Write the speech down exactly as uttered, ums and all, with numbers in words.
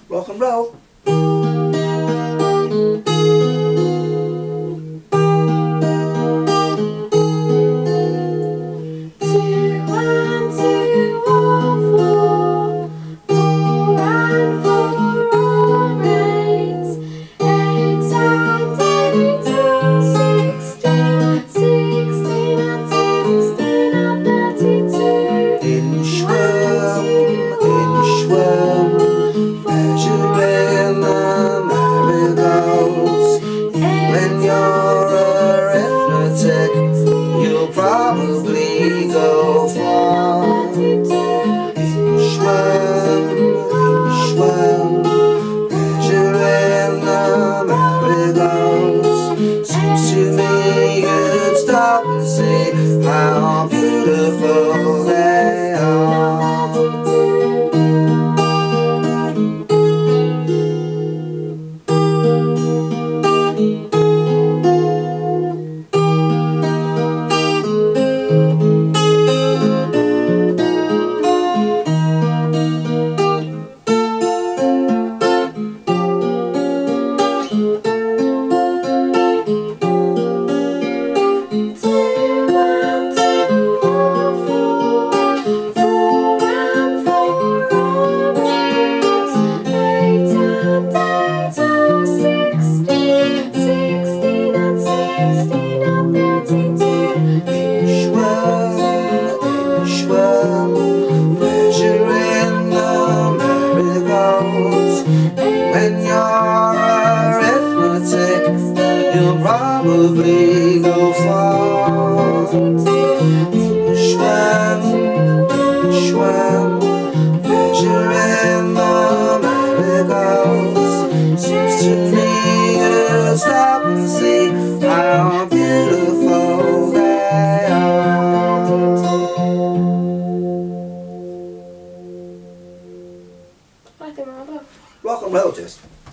Rock and roll. You'll probably go far. Inchworm, inchworm, measuring the marigolds. Seems to me you'd stop and see how beautiful they are. When you're arithmetic, you'll probably go far. Inchworm, inchworm, measuring the marigolds. Seems to me you'll stop and see how beautiful they are. I think I'm above. Rock and roll, just.